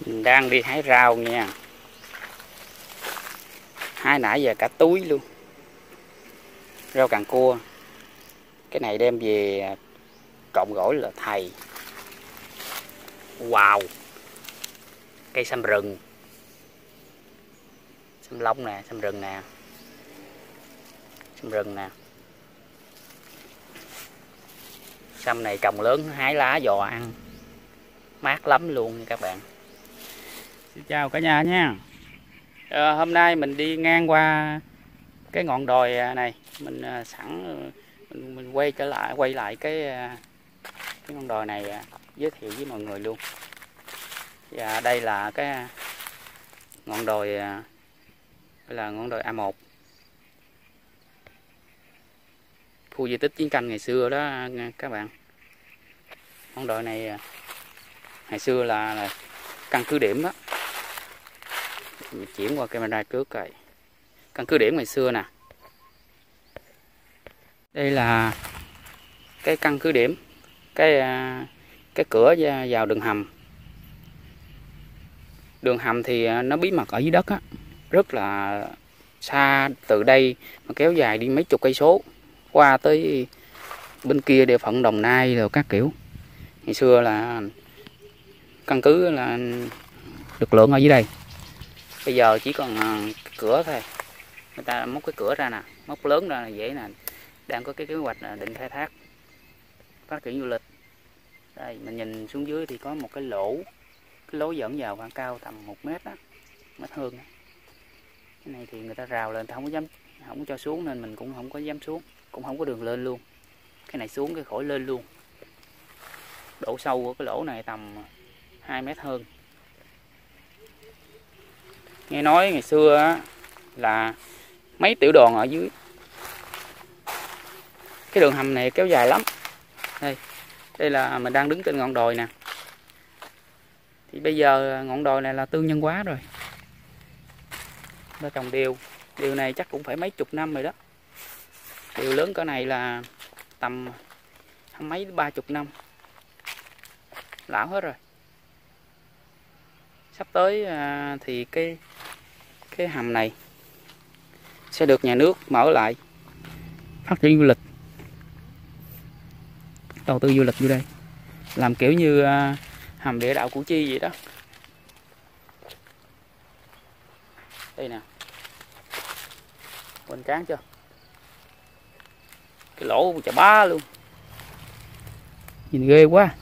Mình đang đi hái rau nha. Hái nãy giờ cả túi luôn. Rau càng cua. Cái này đem về trộn gỏi là thầy. Wow. Cây sâm rừng. Sâm lông nè, sâm rừng nè. Sâm rừng nè. Sâm này trồng lớn hái lá giò ăn. Mát lắm luôn nha các bạn. Xin chào cả nhà nha. Hôm nay mình đi ngang qua cái ngọn đồi này, mình sẵn mình quay lại cái ngọn đồi này giới thiệu với mọi người luôn. Và đây là cái ngọn đồi A1, khu di tích chiến tranh ngày xưa đó các bạn. Ngọn đồi này ngày xưa là căn cứ điểm đó. Mình chuyển qua camera trước rồi. Căn cứ điểm ngày xưa nè. Đây là cái căn cứ điểm, cái cửa vào đường hầm. Đường hầm thì nó bí mật ở dưới đất á, rất là xa, từ đây mà kéo dài đi mấy chục cây số qua tới bên kia địa phận Đồng Nai rồi các kiểu. Ngày xưa là căn cứ là lực lượng ở dưới đây. Bây giờ chỉ còn cửa thôi. Người ta móc cái cửa ra nè, móc lớn ra là dễ nè. Đang có cái kế hoạch định khai thác, phát triển du lịch. Đây mình nhìn xuống dưới thì có một cái lỗ dẫn vào khoảng cao tầm 1 mét đó, mét hơn. Cái này thì người ta rào lên, ta không có cho xuống nên mình cũng không có dám xuống, cũng không có đường lên luôn. Cái này xuống cái khỏi lên luôn. Độ sâu của cái lỗ này tầm 2 mét hơn. Nghe nói ngày xưa á, là mấy tiểu đoàn ở dưới. Cái đường hầm này kéo dài lắm. Đây là mình đang đứng trên ngọn đồi nè. Thì bây giờ ngọn đồi này là tư nhân hóa rồi. Nó trồng điều này chắc cũng phải mấy chục năm rồi đó. Điều lớn cỡ này là tầm mấy 30 năm. Lão hết rồi. Sắp tới thì cái hầm này sẽ được nhà nước mở lại, phát triển du lịch, đầu tư du lịch vô đây, làm kiểu như hầm địa đạo Củ Chi vậy đó. Đây nè, hoành tráng chưa, cái lỗ chà bá luôn, nhìn ghê quá.